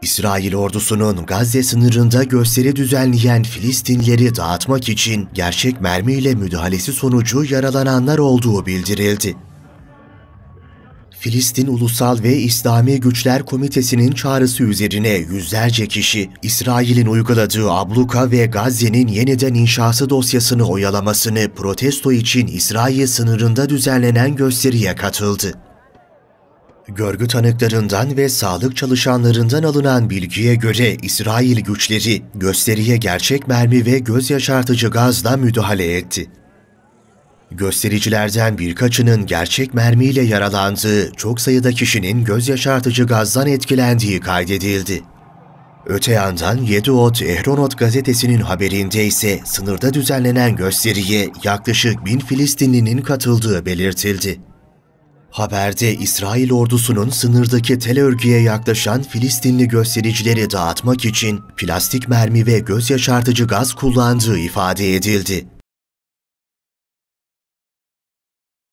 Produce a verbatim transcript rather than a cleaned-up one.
İsrail ordusunun Gazze sınırında gösteri düzenleyen Filistinlileri dağıtmak için gerçek mermiyle müdahalesi sonucu yaralananlar olduğu bildirildi. Filistin Ulusal ve İslami Güçler Komitesi'nin çağrısı üzerine yüzlerce kişi, İsrail'in uyguladığı abluka ve Gazze'nin yeniden inşası dosyasını oyalamasını protesto için İsrail sınırında düzenlenen gösteriye katıldı. Görgü tanıklarından ve sağlık çalışanlarından alınan bilgiye göre İsrail güçleri gösteriye gerçek mermi ve göz yaşartıcı gazla müdahale etti. Göstericilerden birkaçının gerçek mermiyle yaralandığı, çok sayıda kişinin göz yaşartıcı gazdan etkilendiği kaydedildi. Öte yandan Yediot Ehronot gazetesinin haberinde ise sınırda düzenlenen gösteriye yaklaşık bin Filistinlinin katıldığı belirtildi. Haberde İsrail ordusunun sınırdaki tel örgüye yaklaşan Filistinli göstericileri dağıtmak için plastik mermi ve göz yaşartıcı gaz kullandığı ifade edildi.